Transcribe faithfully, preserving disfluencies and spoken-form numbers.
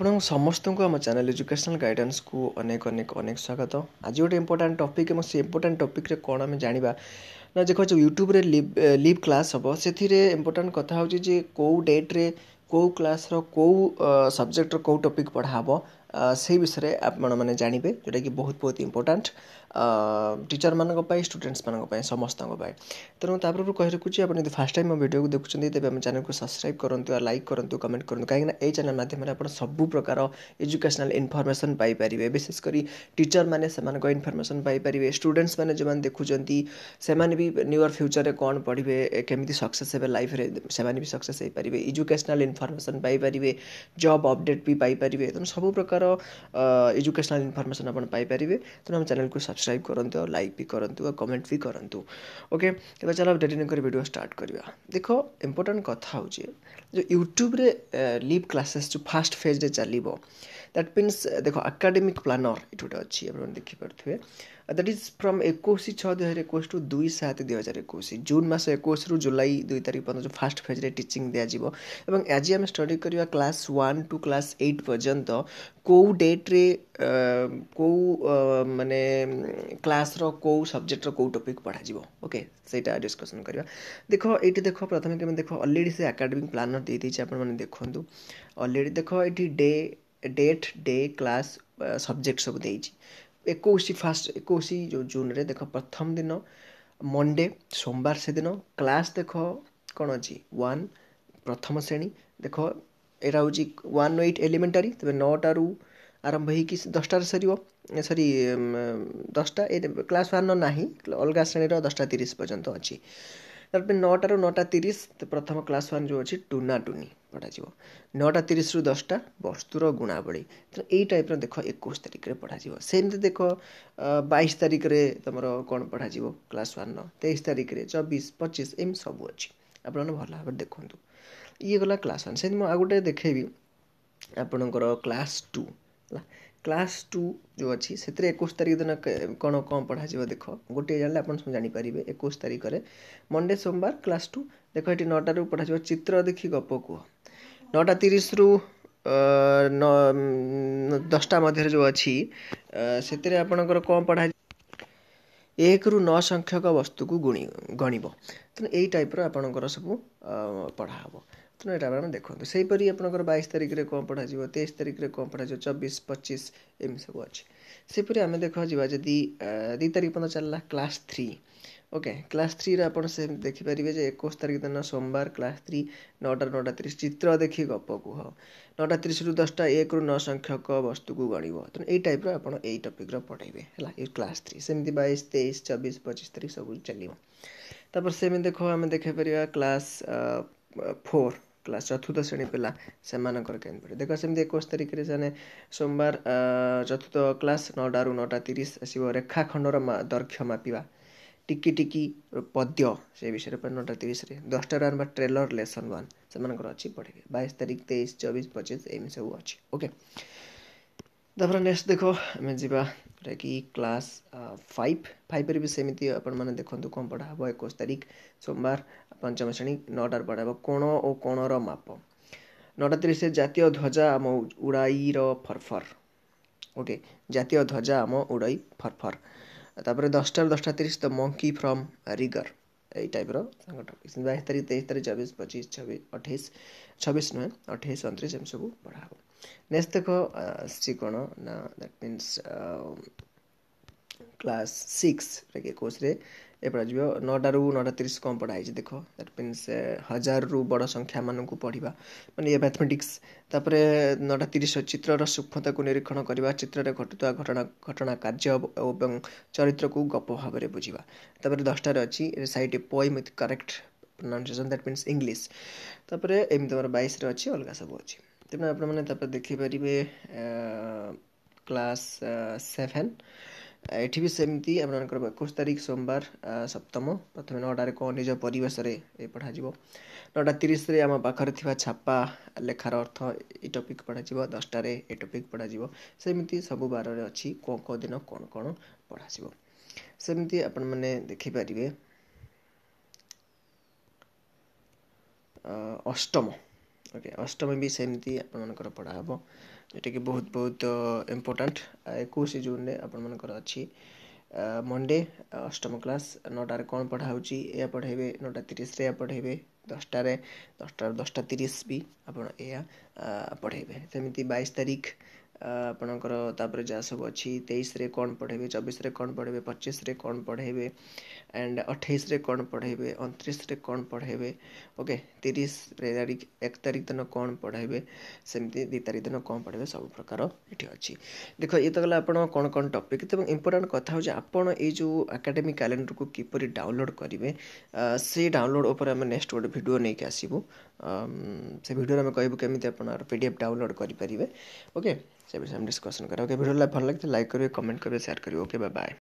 आपण समस्त को आम चैनल एजुकेशनल गाइडेंस को अनेक अनेक अनेक स्वागत। आज गोटे इंपोर्टाट टॉपिक है से इंपोर्टाट टॉपिक रे कौन आम जाना ना देखो जो यूट्यूब रे लिव लिव क्लास हम से इंपोर्टाट कथा हो कौ डेट रे कौ क्लास रो कौ सब्जेक्ट रो कौ टॉपिक पढ़ा से विषय आप मैंने जानवे जोटा कि बहुत बहुत इंपोर्टाट टीचर मानक स्टूडेंट्स मानक समस्त तेणु तापर कही रखुच्छी आप फास्ट टाइम मो वीडियो को देखुं तेज आम चैनल को सब्सक्राइब करूँ लाइक करूँ कमेंट करूँ कहीं ये चैनल माध्यम आप सबू प्रकार एजुकेशनल इनफॉरमेशन पाइपर विशेषकर टीचर मैंने से इनफॉरमेशन पाइपर स्टूडेंट्स मैंने जो देखुं से भी नियर फ्यूचर कौन पढ़े केमी सक्सेस हे लाइफ से भी सक्सेस हो पारे एजुकेशनल इनफॉरमेशन पाइपर जॉब अपडेट भी पाइपर तेणु सब प्रकार एजुकेशनल इनफॉरमेशन आप पाइपर तेणु हम चैनल को सब्सक्राइब करूँ और लाइक भी करूँ और कमेंट भी करूँ। ओके तो चलो डेरी नहीं कर वीडियो स्टार्ट करवा। देखो इंपोर्टेंट कथा हो जो यूट्यूब रे लिव क्लासेस जो फास्ट फेज रे चलो दैट मीन्स देखो एकेडमिक प्लानर ये गोटे अच्छी आप देखिपे दैट इज फ्रॉम इक्कीस छः दुई हजार इक्कीस टू दुई सात दुई हजार इक्कीस जून मस इक्कीस रु जुलाई दुई तारीख पर्यटन जो फास्ट फेज रे टीचिंग दिज्व और आज आम स्टडी करवा class one two class eight पर्यंत कौ डेट रे कौ माने क्लास रो कौ सब्जेक्ट रो कौ टॉपिक पढ़ा ओके सेटा डिस्कशन करवा। देखो ये देखो प्रथम केम देखो अलरेडी से एकेडमिक प्लानर दे दीजिए आप देखु अलरेडी देखो ये day date day class subject सब देइछि इक्कीस फास्ट इक्कीस जो जून रे देखो प्रथम दिन मंडे सोमवार से दिन क्लास देखो कौन अच्छी वन प्रथम श्रेणी देखो यहाँ हूँ वन एट एलिमेंटारी तब नौटारू आरंभ हो दसटार सर सरी दसटा क्लास वन ना अलग श्रेणी दसटा तीस पर्यंत अच्छी तार नौटारू नौटा तीस तो प्रथम क्लास वन जो अच्छी टूना टूनी पढ़ा नौटा तीस रु दसटा वस्तुर गुणावली तो यही टाइप देख इक्कीस तारिख में पढ़ा सेमती देख बाईस तारिख में तुम कौन पढ़ा क्लास वन तेईस तारिख में चौबीस पच्चीस एम सब अच्छी आप भल भाव देखु ये गला क्लास वन से आ गए देखेबी आपणकर क्लास टू क्लास टू जो अच्छी से इक्कीस तारिख दिन कौन कौन पढ़ा देख गोटे जान आप जापर इक्कीस तारिख में मंडे सोमवार क्लास टू देख ये नौटार पढ़ा चित्र देखी गप कह नौटा तीस रु दसटा मध्य जो अच्छी से आपणकर कौन पढ़ा एक रु नौ संख्यक वस्तु को गुणी गणव तेणु यही टाइप आपणकर सब पढ़ा हम तेणु यहाँ आप देखो सेहीपरि आपंकर बाईस तारिख में कौन पढ़ा तेईस तारिख में कौन पढ़ा चौबीस पच्चीस एम सब अच्छी सेपरी आम देखा जदि दुई तारिख पर्यटन चलला class three okay class three आप देखिपारे इक्कीस तारिख दिन सोमवार क्लास थ्री नौटा नौटा तीस चित्र देखी गप कह नौटा तीस रु दसटा एक रु नौ संख्यक वस्तु को गणव तेणु यही टाइप आप टॉपिक पढ़ेबे है क्लास थ्री सेमती बाईस तेईस चौबीस पच्चीस तारिख सब चलो से देख आम देखिपर क्लास फोर क्लास चतुर्थ श्रेणी पिला से पढ़े देख सेमती इक्कीस तारिख में सोमवार चतुर्थ क्लास नौटा रु नौटा तीस आसो रेखाखंडर दैर्घ्य मापिबा टिकी टिकी पद्य से विषय पर नौटा तीस दसटा आनवा ट्रेलर लेसन वन से अच्छी पढ़े बाईस तारिख तेईस चौबीस पच्चीस एम सब अच्छी ओके तापर नेक्स्ट देखो आम जा कि क्लास फाइव फाइव भी सेमती आपने देखो कौन पढ़ा हम इक्कीस तारिख सोमवार पंचम श्रेणी नौटार पढ़ा कोण और कोणर माप नौटा तीस जातीय ध्वजा आम उड़ाईर फरफर ओके जातीय ध्वजा आम उड़ाई फरफर तापर दसटा दसटा तीस द मंकी फ्रॉम रिगर यही टाइप टॉपिक बाईस तारिख तेईस तारिख चौबीस पच्चीस छब्बीस अठाईस छब्बीस नुहे अठाईस उनतीस एम सब पढ़ा हम नेक्स्ट देखो सी कौन ना दैट मीन्स क्लास सिक्स इक्कीस ये पढ़ा नौटा रु नौटा तीस कौन पढ़ाई देख दैट मीन्स हजार रु बड़ संख्या मान को पढ़ा माने ये मैथमेटिक्स तापर नौटा तीस चित्रर सूक्ष्मता को निरीक्षण करवा चित्र घटुवा घटना घटना कार्य और चरित्र को गप भाव में बुझा तापर दसटार अच्छी side poem with correct pronunciation that means English तापर एम तुम बाईस अच्छी अलग सब अच्छी तेना आपने देखिपारे क्लास सेवेन एठी भी सेमती आपनकर इक्कीस तारिख सोमवार सप्तम प्रथम नौटार कौन निज परिवेश ये पढ़ा नौटा तीस आम पाखे थी छापा लेखार अर्थ ये टॉपिक पढ़ा दसटार ये टॉपिक पढ़ा सेमती सब बार अच्छी कौ कौ दिन कौन कौन पढ़ा सेमती आपण मैंने देखिपारे अष्टम ओके अष्टम भी सेमती आपणकर पढ़ा हम जोटा कि बहुत बहुत इम्पोर्टाट इक्कीस जून रे आपणकर अच्छी मंडे अष्टम क्लास नौटार कौन पढ़ा या पढ़ेबे नौटा तीस रे पढ़ेबे दसटार दसटार दसटा तीस भी आपण या पढ़ेबे सेमती बाईस तारीख आपणकर तापर जहाँ सब अच्छी तेईस रे कौन पढ़ेबे चौबीस रे कौन पढ़ेबे पच्चीस रे कौन पढ़ेबे एंड अट्ठाईस रे कौन पढ़ेबे उनतीस रे कौन पढ़ेबे ओके तीस तारीख एक तारीख दिन कौन पढ़ेबे सेमती दु तारीख दिन कौन पढ़ेबे सब प्रकार ये अच्छी देख ये तो गला आपण कौन कौन टॉपिक तो इंपोर्टेंट कथा हो आपण ये जो एकेडमिक कैलेंडर को किपरि डाउनलोड करेंगे से डाउनलोड उपर आम नेक्स्ट गोटे वीडियो नहीं के आसबू से वीडियो में कहबू केमी आप पीडीएफ डाउनलोड करेंगे ओके से विषय डिस्कसन करें ओके वीडियो भल लगे लाइक करेंगे कमेंट करेंगे शेयर करेंगे ओके बाय बाय।